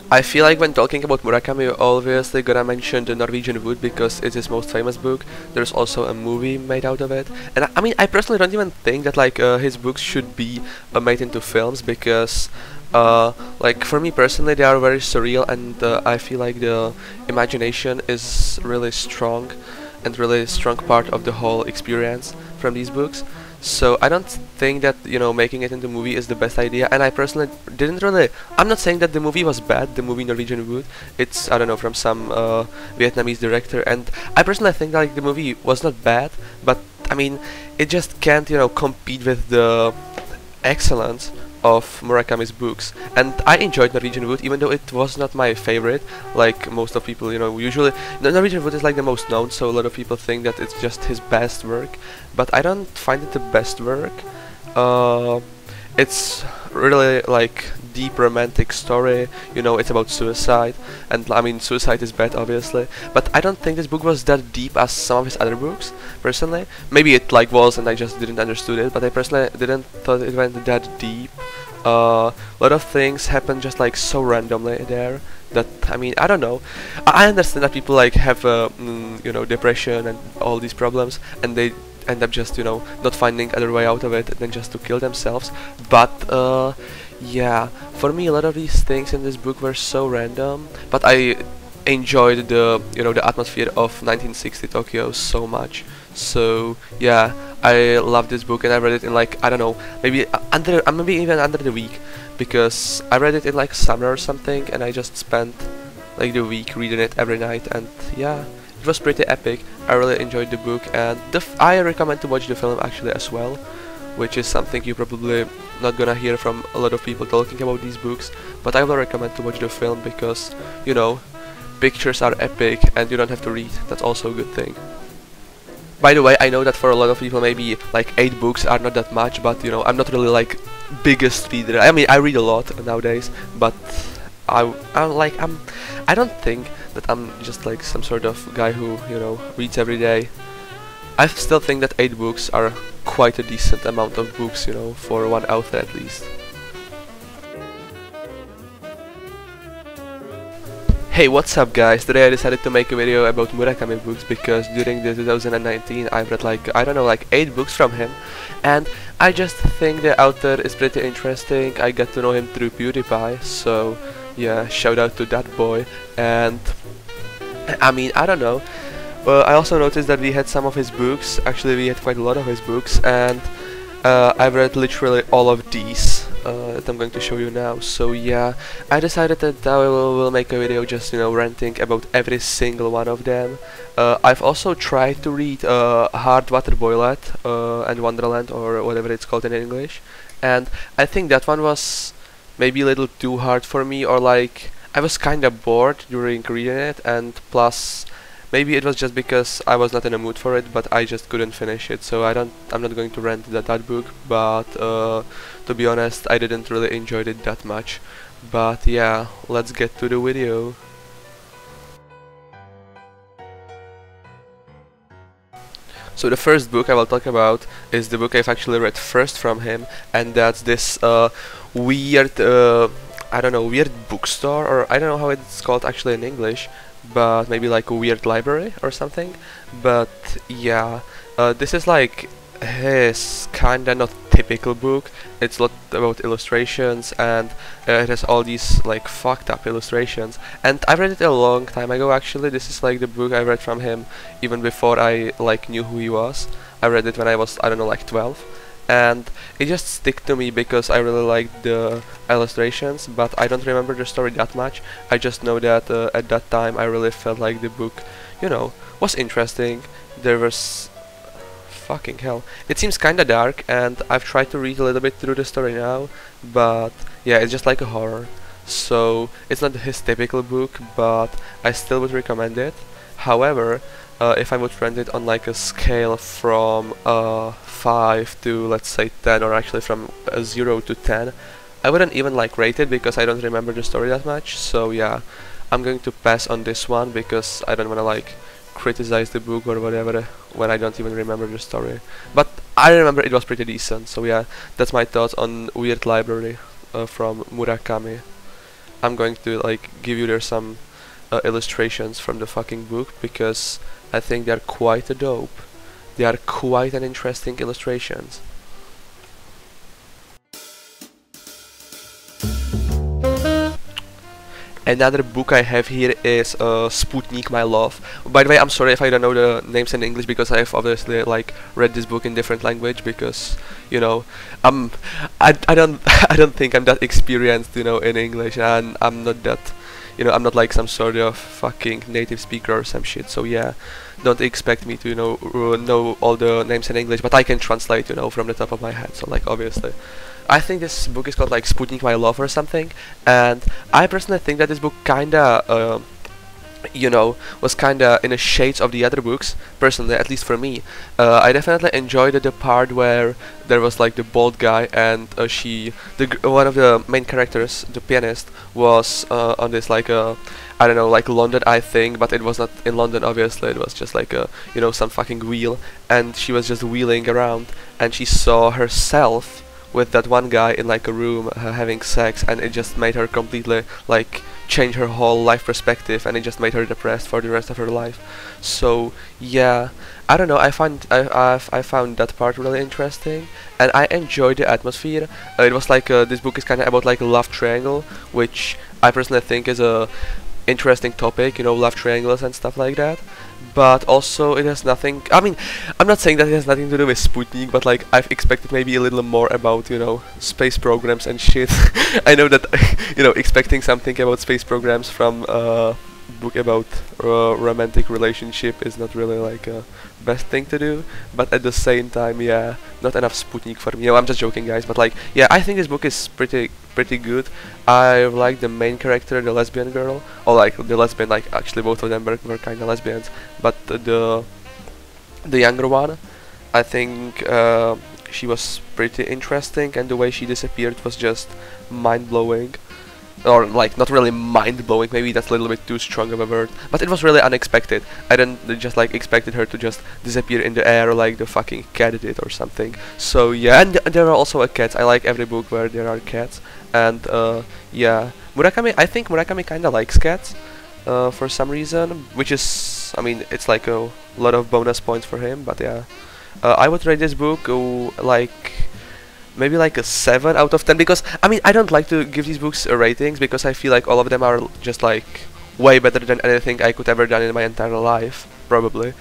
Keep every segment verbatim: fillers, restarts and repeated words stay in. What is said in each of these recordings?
I feel like when talking about Murakami, you're obviously gonna mention the Norwegian Wood because it's his most famous book. There's also a movie made out of it, and I, I mean, I personally don't even think that like uh, his books should be uh, made into films because, uh, like for me personally, they are very surreal, and uh, I feel like the imagination is really strong, and really strong part of the whole experience from these books. So I don't think that you know making it into movie is the best idea, and I personally didn't really. I'm not saying that the movie was bad. The movie Norwegian Wood, it's I don't know from some uh, Vietnamese director, and I personally think like the movie was not bad, but I mean it just can't you know compete with the excellence of Murakami's books. And I enjoyed Norwegian Wood, even though it was not my favorite. Like most of people, you know, usually no, Norwegian Wood is like the most known, so a lot of people think that it's just his best work. But I don't find it the best work. Uh, it's really like deep romantic story. You know, it's about suicide, and I mean suicide is bad, obviously. But I don't think this book was that deep as some of his other books. Personally, maybe it like was, and I just didn't understood it. But I personally didn't thought it went that deep. Uh, a lot of things happen just like so randomly there that I mean I don't know. I, I understand that people like have uh, mm, you know depression and all these problems, and they end up just you know not finding other way out of it than just to kill themselves. But uh, yeah, for me a lot of these things in this book were so random, but I enjoyed the you know the atmosphere of nineteen sixty Tokyo so much. So yeah, I love this book, and I read it in like I don't know, maybe uh, under uh, maybe even under the week, because I read it in like summer or something, and I just spent like the week reading it every night, and yeah, it was pretty epic. I really enjoyed the book, and the f I recommend to watch the film actually as well, which is something you probably not gonna hear from a lot of people talking about these books, but I will recommend to watch the film because you know pictures are epic and you don't have to read. That's also a good thing. By the way, I know that for a lot of people maybe like eight books are not that much, but you know I'm not really like biggest reader. I mean I read a lot nowadays, but I I'm like I'm I don't think that I'm just like some sort of guy who you know reads every day. I still think that eight books are quite a decent amount of books, you know, for one author at least. Hey, what's up guys? Today I decided to make a video about Murakami books because during the two thousand nineteen I've read like, I don't know, like eight books from him, and I just think the author is pretty interesting. I got to know him through PewDiePie, so yeah, shout out to that boy. And I mean, I don't know, well, I also noticed that we had some of his books, actually we had quite a lot of his books, and uh, I've read literally all of these Uh, that I'm going to show you now. So yeah, I decided that I will, will make a video just you know ranting about every single one of them. Uh, I've also tried to read uh, Hard Water Boilet uh, and Wonderland, or whatever it's called in English, and I think that one was maybe a little too hard for me, or like I was kinda bored during reading it, and plus maybe it was just because I was not in a mood for it, but I just couldn't finish it. So I don't, I'm not going to rant that that book, but uh, to be honest, I didn't really enjoy it that much. But yeah, let's get to the video. So the first book I will talk about is the book I've actually read first from him, and that's this uh, weird, uh, I don't know, weird bookstore, or I don't know how it's called actually in English, but maybe like a weird library or something. But yeah, uh, this is like his kinda not typical book. It's a lot about illustrations, and uh, it has all these like fucked up illustrations, and I read it a long time ago actually. This is like the book I read from him even before I like knew who he was. I read it when I was, I don't know, like twelve, and it just stick to me because I really liked the illustrations, but I don't remember the story that much. I just know that uh, at that time I really felt like the book, you know, was interesting. There was fucking hell, it seems kinda dark, and I've tried to read a little bit through the story now, but yeah, it's just like a horror, so it's not his typical book, but I still would recommend it. However, uh, if I would rate it on like a scale from uh, five to let's say ten, or actually from uh, zero to ten, I wouldn't even like rate it because I don't remember the story that much. So yeah, I'm going to pass on this one because I don't want to like criticize the book or whatever when I don't even remember the story. But I remember it was pretty decent. So yeah, that's my thoughts on Weird Library uh, from Murakami. I'm going to like give you there some uh, illustrations from the fucking book because I think they're quite a dope. They are quite an interesting illustrations. Another book I have here is uh, Sputnik, My Love. By the way, I'm sorry if I don't know the names in English because I've obviously like read this book in different language because you know I'm I, I don't I don't think I'm that experienced you know in English, and I'm not that you know I'm not like some sort of fucking native speaker or some shit. So yeah, don't expect me to you know uh, know all the names in English, but I can translate you know from the top of my head. So like obviously. I think this book is called like Sputnik My Love or something, and I personally think that this book kinda, uh, you know, was kinda in the shades of the other books, personally, at least for me. Uh, I definitely enjoyed the part where there was like the bald guy and uh, she, the g one of the main characters, the pianist, was uh, on this like uh, I don't know, like London I think, but it was not in London obviously, it was just like a, you know, some fucking wheel, and she was just wheeling around, and she saw herself with that one guy in like a room uh, having sex, and it just made her completely like change her whole life perspective, and it just made her depressed for the rest of her life. So yeah, I don't know, I find I I've, I found that part really interesting, and I enjoyed the atmosphere. Uh, it was like uh, this book is kind of about like a love triangle, which I personally think is a interesting topic, you know, love triangles and stuff like that. But also it has nothing, I mean, I'm not saying that it has nothing to do with Sputnik, but like I've expected maybe a little more about, you know, space programs and shit. I know that, you know, expecting something about space programs from a book about uh, romantic relationship is not really like a best thing to do, but at the same time, yeah, not enough Sputnik for me. No, I'm just joking, guys, but like, yeah, I think this book is pretty pretty good. I like the main character, the lesbian girl, or like the lesbian, like actually both of them were, were kind of lesbians, but uh, the the younger one, I think uh, she was pretty interesting, and the way she disappeared was just mind-blowing. Or like not really mind-blowing, maybe that's a little bit too strong of a word, but it was really unexpected. I didn't just like expected her to just disappear in the air like the fucking cat did or something. So yeah, and th there are also a cats. I like every book where there are cats, and uh, yeah, Murakami. I think Murakami kinda likes cats uh, for some reason, which is, I mean, it's like a lot of bonus points for him. But yeah, uh, I would rate this book uh, like. Maybe like a seven out of ten, because I mean I don't like to give these books uh, ratings because I feel like all of them are just like way better than anything I could ever done in my entire life, probably.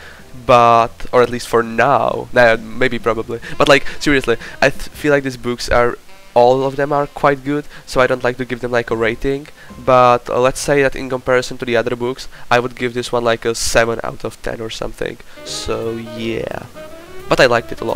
But or at least for now, nah, maybe probably. But like seriously, I th feel like these books are all of them are quite good, so I don't like to give them like a rating. But uh, let's say that in comparison to the other books, I would give this one like a seven out of ten or something. So yeah, but I liked it a lot.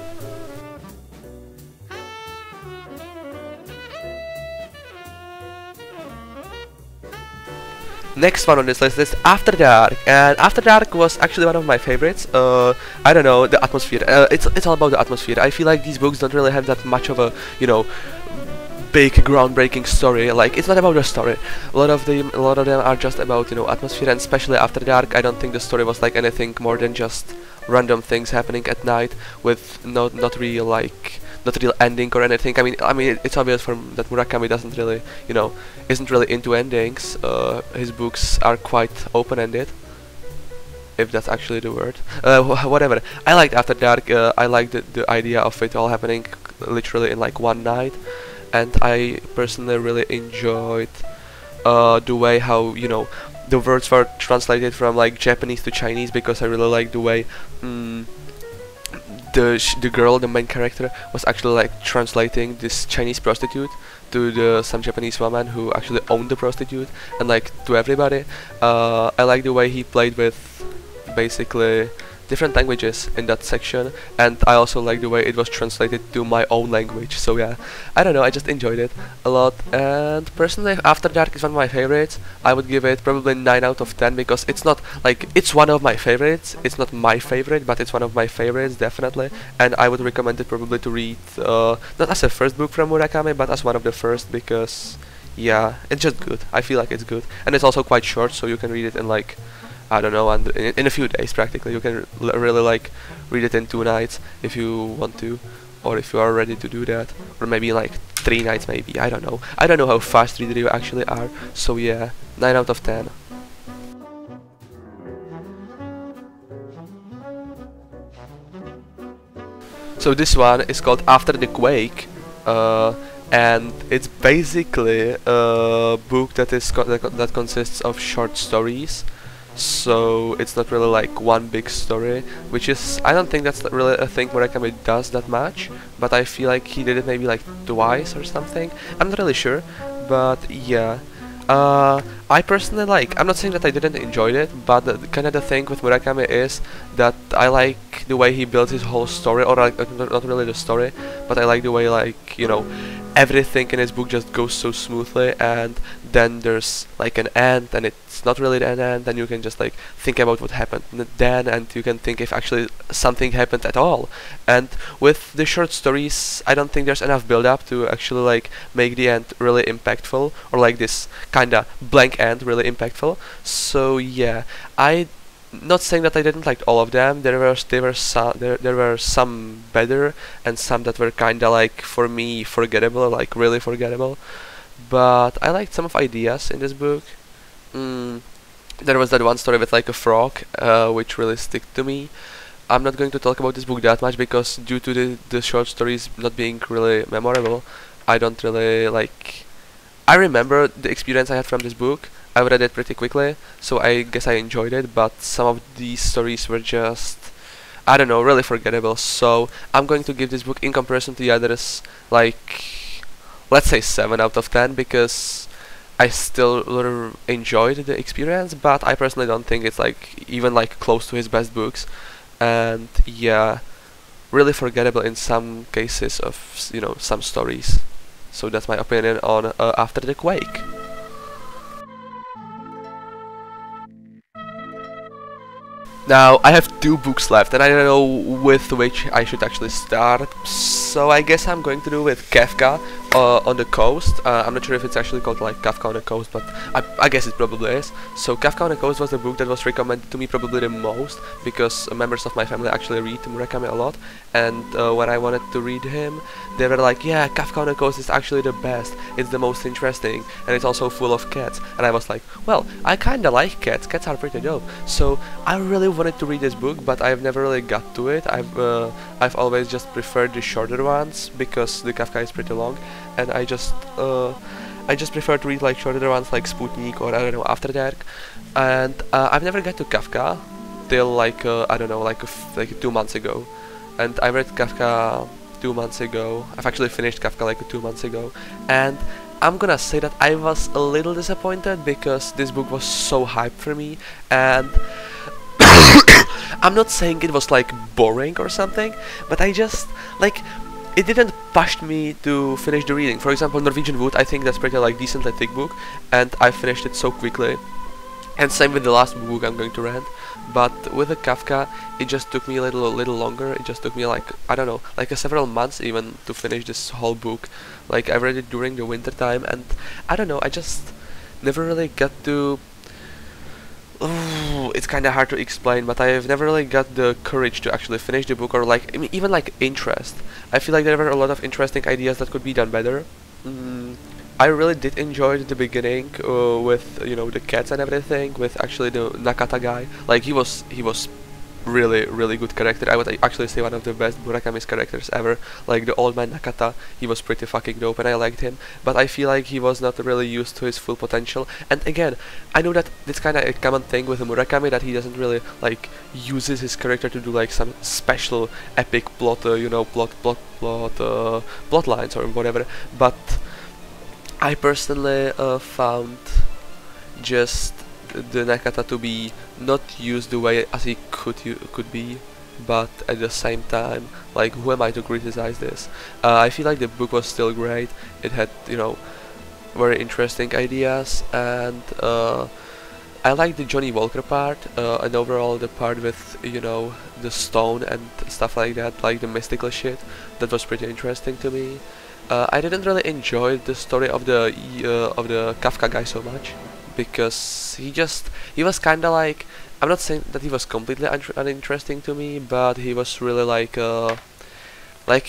Next one on this list is After Dark, and After Dark was actually one of my favorites. Uh, I don't know, the atmosphere. Uh, it's it's all about the atmosphere. I feel like these books don't really have that much of a, you know, big groundbreaking story. Like it's not about the story. A lot of them, a lot of them are just about you know atmosphere, and especially After Dark. I don't think the story was like anything more than just random things happening at night with not not real like. Not real ending or anything. I mean, I mean, it's obvious from that Murakami doesn't really, you know, isn't really into endings. Uh, his books are quite open-ended, if that's actually the word. Uh, wh whatever. I liked After Dark. Uh, I liked the, the idea of it all happening literally in like one night, and I personally really enjoyed uh, the way how you know the words were translated from like Japanese to Chinese, because I really like the way. Mm, The, sh the girl, the main character, was actually like translating this Chinese prostitute to the some Japanese woman who actually owned the prostitute, and like to everybody. Uh, I like the way he played with basically different languages in that section, and I also like the way it was translated to my own language. So yeah, I don't know, I just enjoyed it a lot, and personally After Dark is one of my favorites. I would give it probably nine out of ten, because it's not like, it's one of my favorites, it's not my favorite, but it's one of my favorites definitely, and I would recommend it probably to read, uh, not as a first book from Murakami, but as one of the first, because yeah, it's just good. I feel like it's good, and it's also quite short, so you can read it in like I don't know, and in, in a few days practically. You can r really like read it in two nights if you want to, or if you are ready to do that, or maybe like three nights maybe. I don't know. I don't know how fast reader you actually are. So yeah, nine out of ten. So this one is called After the Quake, uh, and it's basically a book that is co that, co that consists of short stories. So it's not really like one big story, which is, I don't think that's really a thing Murakami does that much, but I feel like he did it maybe like twice or something. I'm not really sure, but yeah. Uh, I personally like, I'm not saying that I didn't enjoy it, but the, kind of the thing with Murakami is that I like the way he builds his whole story, or like, not, not really the story, but I like the way, like, you know, everything in his book just goes so smoothly, and then there's like an end, and it's not really an end, and you can just like think about what happened then, and you can think if actually something happened at all. And with the short stories, I don't think there's enough build up to actually like make the end really impactful, or like this kinda blank end really impactful. So yeah, I not saying that I didn't like all of them. There were there were some there there were some better, and some that were kinda like for me forgettable, like really forgettable. But I liked some of ideas in this book. Mm, there was that one story with like a frog, uh, which really stick to me. I'm not going to talk about this book that much because due to the the short stories not being really memorable, I don't really like. I remember the experience I had from this book. I read it pretty quickly, so I guess I enjoyed it, but some of these stories were just, I don't know, really forgettable. So I'm going to give this book, in comparison to the others, like, let's say seven out of ten, because I still enjoyed the experience, but I personally don't think it's like even like close to his best books. And yeah, really forgettable in some cases of, you know, some stories. So that's my opinion on uh, After the Quake. Now, I have two books left, and I don't know with which I should actually start, so I guess I'm going to do with Kafka uh, on the Coast. Uh, I'm not sure if it's actually called like Kafka on the Coast, but I, I guess it probably is. So Kafka on the Coast was the book that was recommended to me probably the most, because uh, members of my family actually read Murakami a lot, and uh, when I wanted to read him, they were like, yeah, Kafka on the Coast is actually the best, it's the most interesting, and it's also full of cats. And I was like, well, I kinda like cats, cats are pretty dope. So I really wanted to read this book, but I've never really got to it. I've uh, I've always just preferred the shorter ones, because the Kafka is pretty long, and I just uh, I just prefer to read like shorter ones like Sputnik or I don't know, After Dark. And uh, I've never got to Kafka till like uh, I don't know, like a f like two months ago, and I read Kafka two months ago. I've actually finished Kafka like two months ago, and I'm gonna say that I was a little disappointed because this book was so hyped for me, and I'm not saying it was like boring or something, but I just like it didn't push me to finish the reading. For example, Norwegian Wood, I think that's pretty like decently thick book, and I finished it so quickly. And same with the last book I'm going to read. But with the Kafka, it just took me a little, a little longer. It just took me like, I don't know, like a several months even to finish this whole book. Like I read it during the winter time, and I don't know, I just never really got to. Ooh, it's kind of hard to explain, but I've never really got the courage to actually finish the book, or like I mean, even like interest. I feel like there were a lot of interesting ideas that could be done better. Mm, I really did enjoy the beginning uh, with you know the cats and everything, with actually the Nakata guy. Like he was he was really really good character. I would actually say one of the best Murakami's characters ever. Like the old man Nakata, he was pretty fucking dope, and I liked him. But I feel like he was not really used to his full potential. And again, I know that it's kind of a common thing with Murakami, that he doesn't really like uses his character to do like some special epic plot, uh, you know, plot plot plot uh, plot lines or whatever. But I personally uh, found just the Nakata to be not used the way as he could could be, but at the same time, like, who am I to criticize this? Uh, I feel like the book was still great. It had, you know, very interesting ideas, and uh, I like the Johnny Walker part, uh, and overall the part with, you know, the stone and stuff like that, like the mystical shit. That was pretty interesting to me. Uh, I didn't really enjoy the story of the uh, of the Kafka guy so much, because he just he was kinda like, I'm not saying that he was completely un uninteresting to me, but he was really like uh like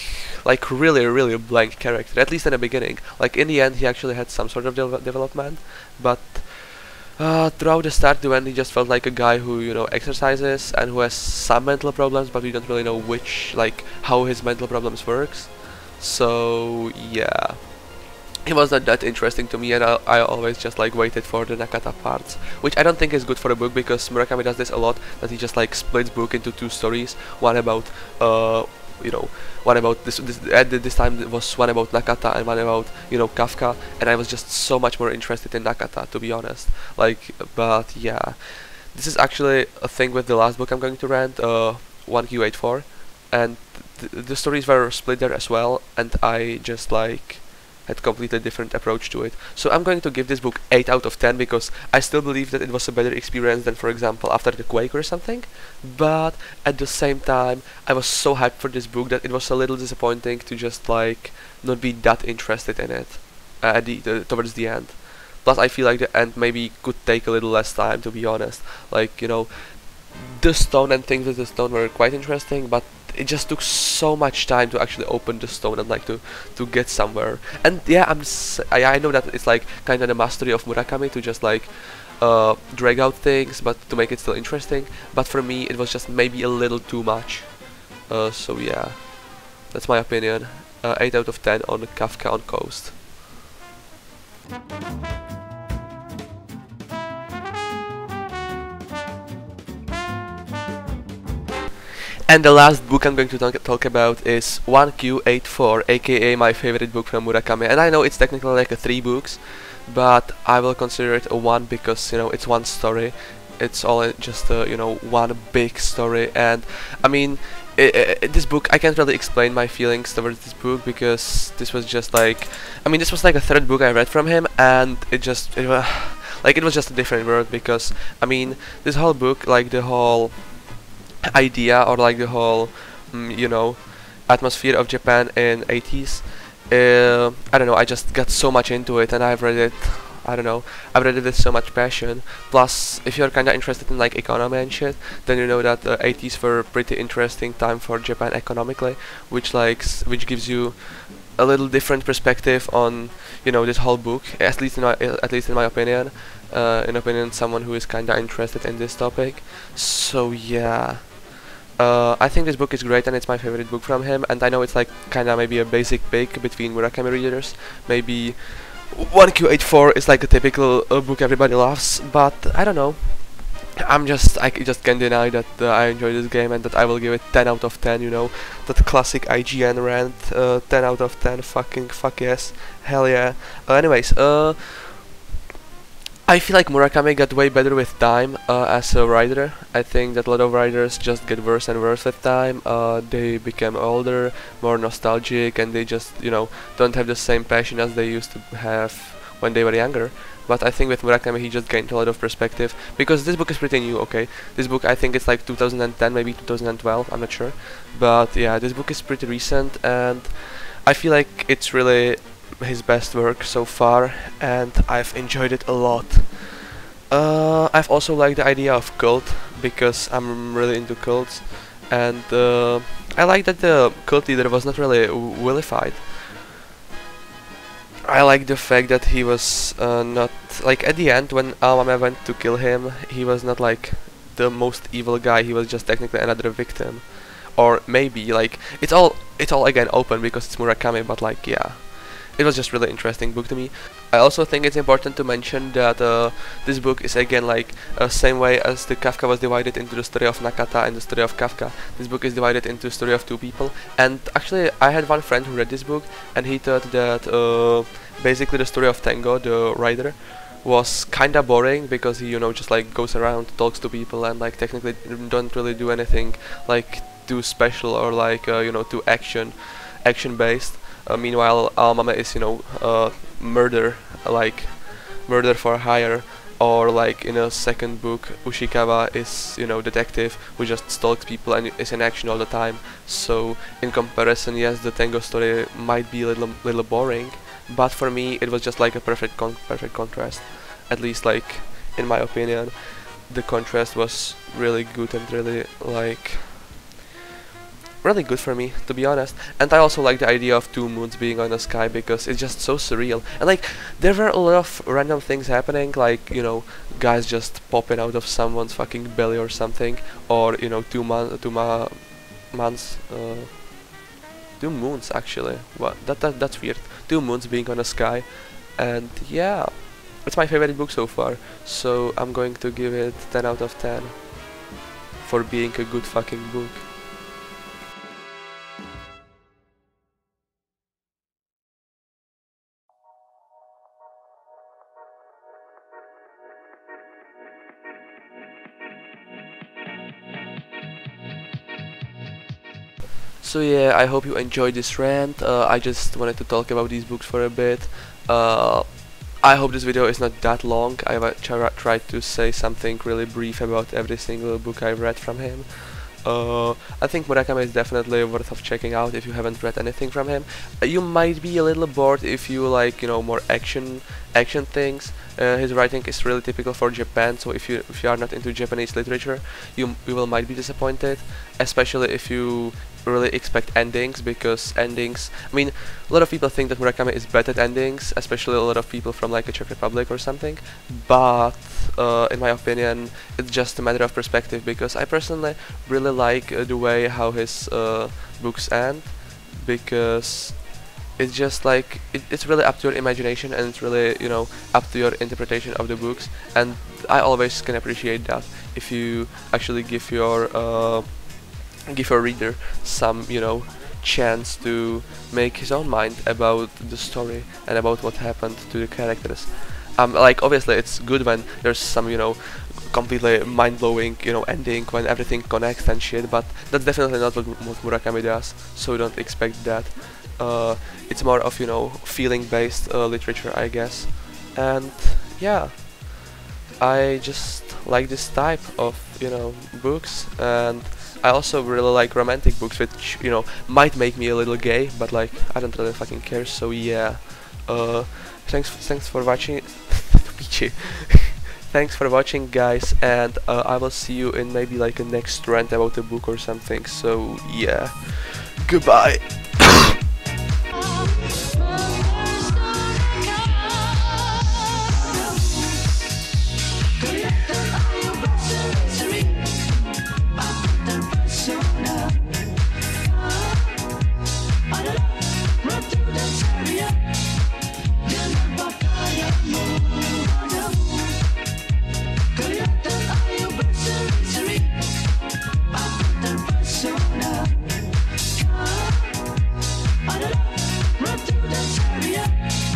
like really really blank character, at least in the beginning. Like in the end he actually had some sort of de development, but uh, throughout the start to end he just felt like a guy who, you know, exercises and who has some mental problems, but we don't really know which, like how his mental problems works. So yeah, it was not that interesting to me, and I, I always just like waited for the Nakata parts, which I don't think is good for a book, because Murakami does this a lot, that he just like splits book into two stories, one about uh you know one about this, this at this time it was one about Nakata and one about, you know, Kafka, and I was just so much more interested in Nakata, to be honest. Like, but yeah, this is actually a thing with the last book I'm going to rant, uh one Q eighty-four, and th the stories were split there as well, and I just like had completely different approach to it. So I'm going to give this book eight out of ten, because I still believe that it was a better experience than, for example, After the Quake or something. But at the same time, I was so hyped for this book that it was a little disappointing to just like not be that interested in it uh, at the, the towards the end. Plus, I feel like the end maybe could take a little less time, to be honest. Like, you know, the stone and things with the stone were quite interesting, but it just took so much time to actually open the stone and like to to get somewhere. And yeah, I'm s I, I know that it's like kind of the mastery of Murakami to just like uh, drag out things, but to make it still interesting. But for me, it was just maybe a little too much. Uh, so yeah, that's my opinion. Uh, eight out of ten on Kafka on Coast. And the last book I'm going to talk, talk about is one Q eighty-four, aka my favorite book from Murakami. And I know it's technically like a three books, but I will consider it a one, because, you know, it's one story. It's all just a, you know, one big story. And I mean, I, I, this book, I can't really explain my feelings towards this book, because this was just like, I mean, this was like a third book I read from him, and it just, it was like, it was just a different world. Because I mean, this whole book, like the whole idea, or like the whole mm, you know, atmosphere of Japan in eighties, uh, I don't know, I just got so much into it, and I've read it, I don't know, I've read it with so much passion. Plus, if you're kinda interested in like economy and shit, then you know that the eighties were a pretty interesting time for Japan economically, which like s which gives you a little different perspective on, you know, this whole book, at least in my at least in my opinion, uh, in opinion someone who is kinda interested in this topic. So yeah. Uh, I think this book is great, and it's my favorite book from him, and I know it's like kinda maybe a basic pick between Murakami readers. Maybe one Q eighty-four is like a typical uh, book everybody loves, but I don't know. I'm just, I c just can't deny that uh, I enjoy this game, and that I will give it ten out of ten, you know, that classic I G N rant, uh, ten out of ten, fucking fuck yes, hell yeah. Uh, anyways, uh, I feel like Murakami got way better with time uh, as a writer. I think that a lot of writers just get worse and worse with time. Uh, they become older, more nostalgic, and they just, you know, don't have the same passion as they used to have when they were younger. But I think with Murakami he just gained a lot of perspective, because this book is pretty new, okay? This book, I think it's like two thousand ten, maybe two thousand twelve, I'm not sure. But yeah, this book is pretty recent, and I feel like it's really his best work so far, and I've enjoyed it a lot. Uh, I've also liked the idea of cult, because I'm really into cults, and uh, I like that the cult leader was not really vilified. I like the fact that he was uh, not, like, at the end when Aomame went to kill him, he was not like the most evil guy, he was just technically another victim. Or maybe, like, it's all, it's all again open because it's Murakami, but like, yeah. It was just really interesting book to me. I also think it's important to mention that uh, this book is again like uh, same way as the Kafka was divided into the story of Nakata and the story of Kafka. This book is divided into the story of two people. And actually I had one friend who read this book, and he thought that uh, basically the story of Tengo, the writer, was kinda boring, because he, you know, just like goes around, talks to people, and like technically don't really do anything like too special or like uh, you know, too action action based. Uh, meanwhile, Aomame is, you know, uh, murder, like murder for hire, or like in a second book, Ushikawa is, you know, detective who just stalks people and is in action all the time. So in comparison, yes, the Tengo story might be a little, little boring, but for me it was just like a perfect, con perfect contrast. At least, like, in my opinion, the contrast was really good and really like really good for me, to be honest. And I also like the idea of two moons being on the sky because it's just so surreal. And like, there were a lot of random things happening, like, you know, guys just popping out of someone's fucking belly or something, or, you know, two mon two ma months, uh, two moons actually. What? That, that that's weird. Two moons being on the sky, and yeah, it's my favorite book so far. So I'm going to give it ten out of ten for being a good fucking book. So yeah, I hope you enjoyed this rant. Uh, I just wanted to talk about these books for a bit. Uh, I hope this video is not that long. I uh, tried to say something really brief about every single book I've read from him. Uh, I think Murakami is definitely worth of checking out if you haven't read anything from him. Uh, you might be a little bored if you like, you know, more action action things. Uh, his writing is really typical for Japan, so if you if you are not into Japanese literature, you you will might be disappointed, especially if you really expect endings, because endings, I mean, a lot of people think that Murakami is bad at endings, especially a lot of people from like a Czech Republic or something, but uh, in my opinion it's just a matter of perspective, because I personally really like uh, the way how his uh, books end, because it's just like, it, it's really up to your imagination, and it's really, you know, up to your interpretation of the books, and I always can appreciate that if you actually give your uh, give your reader some, you know, chance to make his own mind about the story and about what happened to the characters. Um, like, obviously it's good when there's some, you know, completely mind-blowing, you know, ending, when everything connects and shit, but that's definitely not what, what Murakami does, so don't expect that. Uh, it's more of, you know, feeling-based uh, literature, I guess. And yeah, I just like this type of, you know, books, and I also really like romantic books, which, you know, might make me a little gay, but like, I don't really fucking care, so yeah. Uh, thanks, thanks for watching. Thanks for watching, guys, and uh, I will see you in maybe like a next rant about a book or something, so yeah. Goodbye.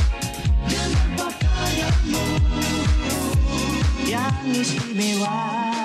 Yang istimewa